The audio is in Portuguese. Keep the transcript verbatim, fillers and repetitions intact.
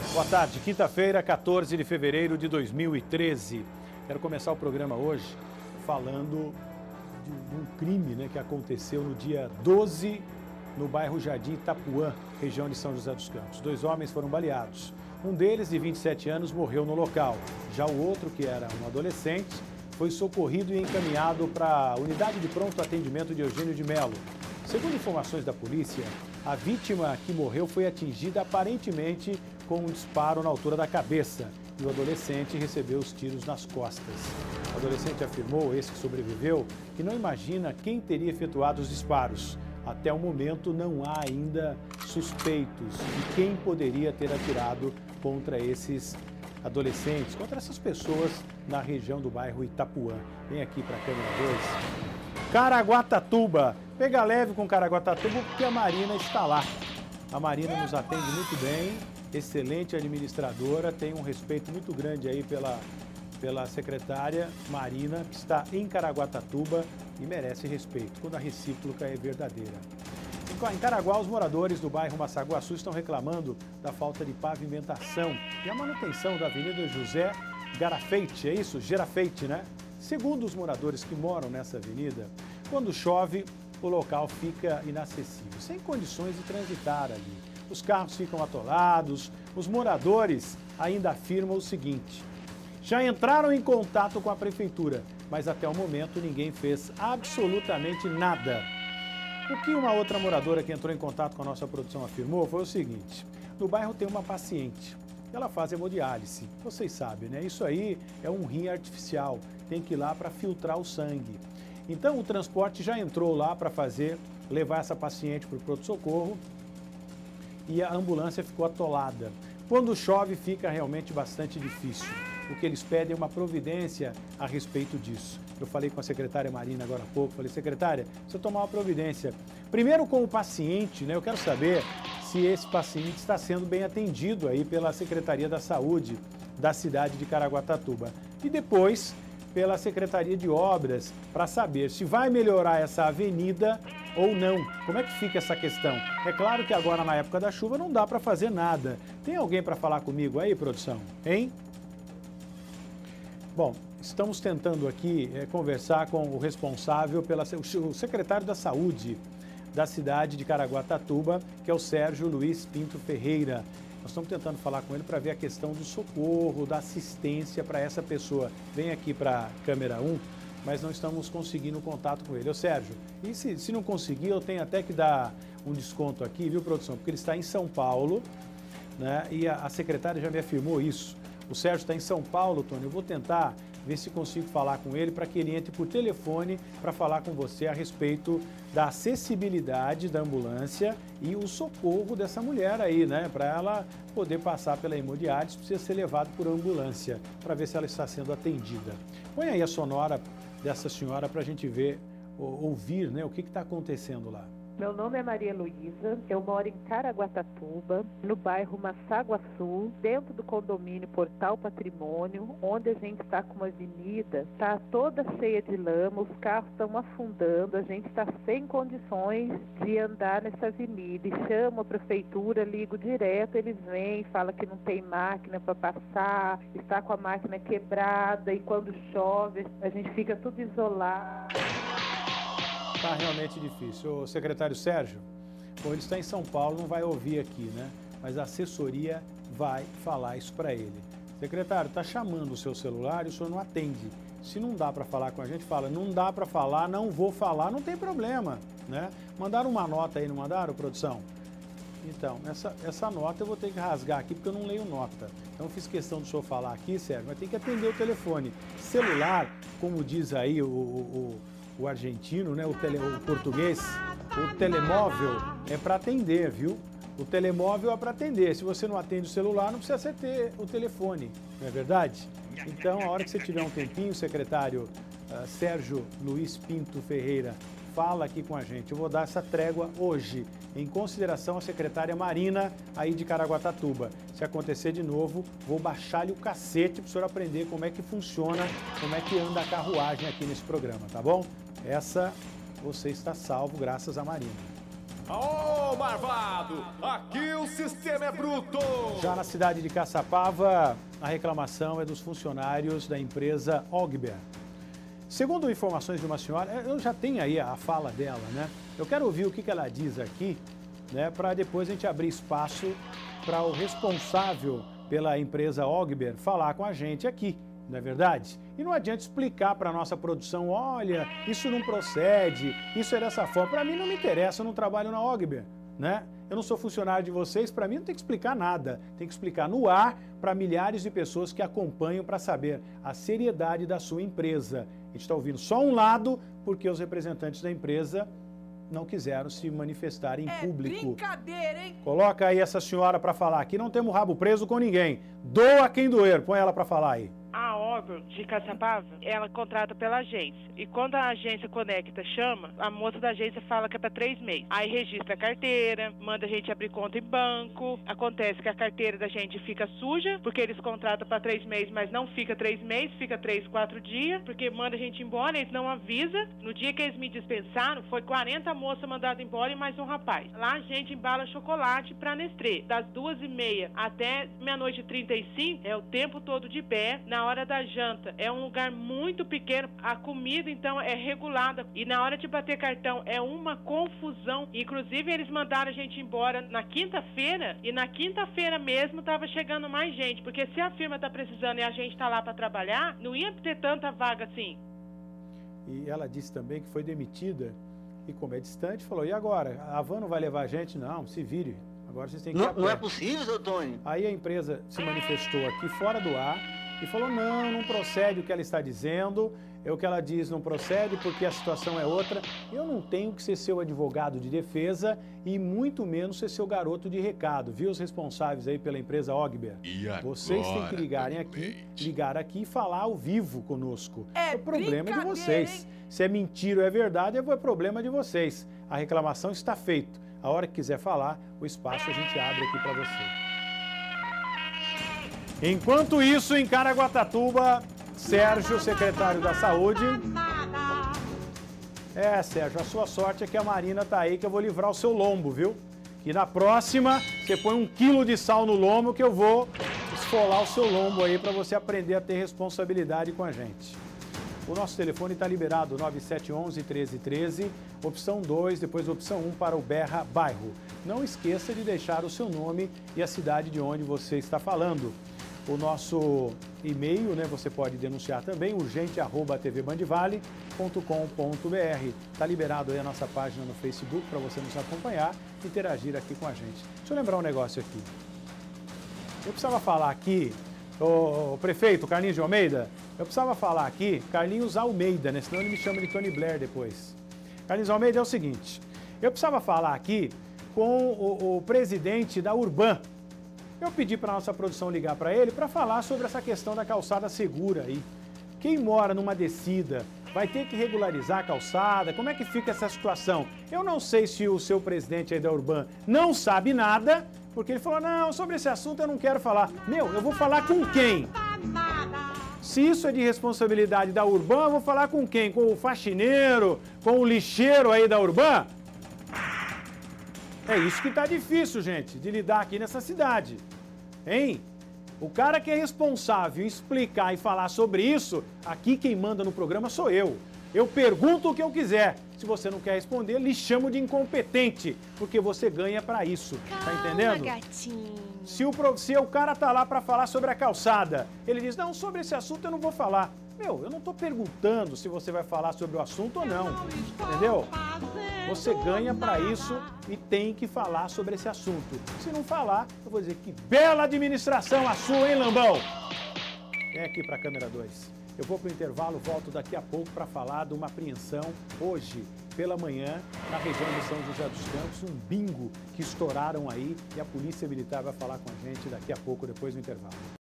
Boa tarde, quinta-feira, quatorze de fevereiro de dois mil e treze. Quero começar o programa hoje falando de um crime, né, que aconteceu no dia doze no bairro Jardim Itapuã, região de São José dos Campos. Dois homens foram baleados. Um deles, de vinte e sete anos, morreu no local. Já o outro, que era um adolescente, foi socorrido e encaminhado para a unidade de pronto atendimento de Eugênio de Melo. Segundo informações da polícia, a vítima que morreu foi atingida aparentemente com um disparo na altura da cabeça e o adolescente recebeu os tiros nas costas. O adolescente afirmou, esse que sobreviveu, que não imagina quem teria efetuado os disparos. Até o momento não há ainda suspeitos de quem poderia ter atirado contra esses adolescentes, contra essas pessoas na região do bairro Itapuã. Vem aqui para a câmera dois. Caraguatatuba. Pega leve com Caraguatatuba porque a Marina está lá. A Marina nos atende muito bem, excelente administradora, tem um respeito muito grande aí pela, pela secretária Marina, que está em Caraguatatuba e merece respeito, quando a recíproca é verdadeira. Em Caraguá, os moradores do bairro Massaguaçu estão reclamando da falta de pavimentação e a manutenção da Avenida José Garafeite, é isso? Gerafeite, né? Segundo os moradores que moram nessa avenida, quando chove, o local fica inacessível, sem condições de transitar ali. Os carros ficam atolados, os moradores ainda afirmam o seguinte: já entraram em contato com a prefeitura, mas até o momento ninguém fez absolutamente nada. O que uma outra moradora que entrou em contato com a nossa produção afirmou foi o seguinte: no bairro tem uma paciente, ela faz hemodiálise, vocês sabem, né? Isso aí é um rim artificial, tem que ir lá para filtrar o sangue. Então o transporte já entrou lá para fazer, levar essa paciente para o pronto-socorro e a ambulância ficou atolada. Quando chove fica realmente bastante difícil. O que eles pedem é uma providência a respeito disso. Eu falei com a secretária Marina agora há pouco, falei, secretária, precisa tomar uma providência. Primeiro com o paciente, né? Eu quero saber se esse paciente está sendo bem atendido aí pela Secretaria da Saúde da cidade de Caraguatatuba. E depois pela Secretaria de Obras, para saber se vai melhorar essa avenida ou não. Como é que fica essa questão? É claro que agora, na época da chuva, não dá para fazer nada. Tem alguém para falar comigo aí, produção? Hein? Bom, estamos tentando aqui é, conversar com o responsável, pela, o secretário da Saúde da cidade de Caraguatatuba, que é o Sérgio Luiz Pinto Ferreira. Nós estamos tentando falar com ele para ver a questão do socorro, da assistência para essa pessoa. Vem aqui para a câmera um, mas não estamos conseguindo contato com ele. Ô Sérgio, e se, se não conseguir, eu tenho até que dar um desconto aqui, viu, produção? Porque ele está em São Paulo, né? E a, a secretária já me afirmou isso. O Sérgio está em São Paulo, Tony. Eu vou tentar ver se consigo falar com ele para que ele entre por telefone para falar com você a respeito da acessibilidade da ambulância e o socorro dessa mulher aí, né? Para ela poder passar pela hemodiálise, precisa ser levado por ambulância para ver se ela está sendo atendida. Põe aí a sonora dessa senhora para a gente ver, ouvir, né, o que está acontecendo lá. Meu nome é Maria Luísa, eu moro em Caraguatatuba, no bairro Massaguaçu, dentro do condomínio Portal Patrimônio, onde a gente está com uma avenida, está toda cheia de lama, os carros estão afundando, a gente está sem condições de andar nessa avenida. E chamo a prefeitura, ligo direto, eles vêm, falam que não tem máquina para passar, está com a máquina quebrada e quando chove a gente fica tudo isolado. Está realmente difícil. O secretário Sérgio, bom, ele está em São Paulo, não vai ouvir aqui, né? Mas a assessoria vai falar isso para ele. Secretário, está chamando o seu celular e o senhor não atende. Se não dá para falar com a gente, fala, não dá para falar, não vou falar, não tem problema, né? Mandaram uma nota aí, não mandaram, produção? Então, essa, essa nota eu vou ter que rasgar aqui porque eu não leio nota. Então eu fiz questão do senhor falar aqui, Sérgio, mas tem que atender o telefone. Celular, como diz aí o... o o argentino, né, o, tele, o português, o telemóvel é para atender, viu? O telemóvel é para atender. Se você não atende o celular, não precisa ser ter o telefone, não é verdade? Então, a hora que você tiver um tempinho, secretário uh, Sérgio Luiz Pinto Ferreira, fala aqui com a gente. Eu vou dar essa trégua hoje, em consideração à secretária Marina, aí de Caraguatatuba. Se acontecer de novo, vou baixar-lhe o cacete para o senhor aprender como é que funciona, como é que anda a carruagem aqui nesse programa, tá bom? Essa, você está salvo graças a Marina. Ô, marvado, aqui o sistema é bruto! Já na cidade de Caçapava, a reclamação é dos funcionários da empresa Ogber. Segundo informações de uma senhora, eu já tenho aí a fala dela, né? Eu quero ouvir o que ela diz aqui, né? Para depois a gente abrir espaço para o responsável pela empresa Ogber falar com a gente aqui, não é verdade? E não adianta explicar para a nossa produção, olha, isso não procede, isso é dessa forma. Para mim não me interessa, eu não trabalho na Ogber, né? Eu não sou funcionário de vocês, para mim não tem que explicar nada. Tem que explicar no ar para milhares de pessoas que acompanham para saber a seriedade da sua empresa. A gente está ouvindo só um lado porque os representantes da empresa não quiseram se manifestar em é público. Brincadeira, hein? Coloca aí essa senhora para falar. Aqui não temos rabo preso com ninguém. Doa quem doer. Põe ela para falar aí. A Ogber de Caçapava, ela contrata pela agência. E quando a agência conecta, chama, a moça da agência fala que é para três meses. Aí registra a carteira, manda a gente abrir conta em banco. Acontece que a carteira da gente fica suja, porque eles contratam para três meses, mas não fica três meses, fica três, quatro dias, porque manda a gente embora, eles não avisam. No dia que eles me dispensaram, foi quarenta moças mandadas embora e mais um rapaz. Lá a gente embala chocolate para Nestlé. Das duas e meia até meia-noite e trinta e cinco, é o tempo todo de pé. Na hora da janta, é um lugar muito pequeno, a comida então é regulada e na hora de bater cartão é uma confusão. Inclusive eles mandaram a gente embora na quinta-feira e na quinta-feira mesmo estava chegando mais gente, porque se a firma está precisando e a gente está lá para trabalhar, não ia ter tanta vaga assim. E ela disse também que foi demitida e como é distante, falou, e agora? A van não vai levar a gente? Não, se vire. Agora vocês têm que ir Não, a pé. não é possível, seu Tony. Aí a empresa se manifestou aqui fora do ar e falou, não, não procede o que ela está dizendo, é o que ela diz, não procede porque a situação é outra. Eu não tenho que ser seu advogado de defesa e muito menos ser seu garoto de recado, viu, os responsáveis aí pela empresa Ogber? Vocês têm que ligarem aqui, ligar aqui e falar ao vivo conosco. É o problema de vocês. hein? Se é mentira ou é verdade, é problema de vocês. A reclamação está feita. A hora que quiser falar, o espaço a gente abre aqui para você. Enquanto isso, em Caraguatatuba, Sérgio, secretário da Saúde. É, Sérgio, a sua sorte é que a Marina tá aí, que eu vou livrar o seu lombo, viu? Que na próxima, você põe um quilo de sal no lombo que eu vou esfolar o seu lombo aí para você aprender a ter responsabilidade com a gente. O nosso telefone está liberado, nove sete um um, treze treze, opção dois, depois opção um para o Berra Bairro. Não esqueça de deixar o seu nome e a cidade de onde você está falando. O nosso e-mail, né, você pode denunciar também, urgente arroba t v bandvale ponto com ponto b r. Está liberado aí a nossa página no Facebook para você nos acompanhar e interagir aqui com a gente. Deixa eu lembrar um negócio aqui. Eu precisava falar aqui, o prefeito Carlinhos de Almeida, eu precisava falar aqui, Carlinhos Almeida, né, senão ele me chama de Tony Blair depois. Carlinhos Almeida é o seguinte, eu precisava falar aqui com o, o presidente da Urban. Eu pedi para a nossa produção ligar para ele para falar sobre essa questão da calçada segura aí. Quem mora numa descida vai ter que regularizar a calçada? Como é que fica essa situação? Eu não sei se o seu presidente aí da Urban não sabe nada, porque ele falou, não, sobre esse assunto eu não quero falar. Meu, eu vou falar com quem? Se isso é de responsabilidade da Urban, eu vou falar com quem? Com o faxineiro? Com o lixeiro aí da Urban? É isso que tá difícil, gente, de lidar aqui nessa cidade, hein? O cara que é responsável em explicar e falar sobre isso, aqui quem manda no programa sou eu. Eu pergunto o que eu quiser. Se você não quer responder, lhe chamo de incompetente, porque você ganha pra isso, tá entendendo? Gatinho. Se o, se o cara tá lá pra falar sobre a calçada, ele diz, não, sobre esse assunto eu não vou falar. Meu, eu não tô perguntando se você vai falar sobre o assunto ou não, entendeu? Você ganha pra isso e tem que falar sobre esse assunto. Se não falar, eu vou dizer que bela administração a sua, hein, Lambão? Vem aqui pra câmera dois. Eu vou pro intervalo, volto daqui a pouco para falar de uma apreensão hoje pela manhã na região de São José dos Campos, um bingo que estouraram aí e a Polícia Militar vai falar com a gente daqui a pouco, depois do intervalo.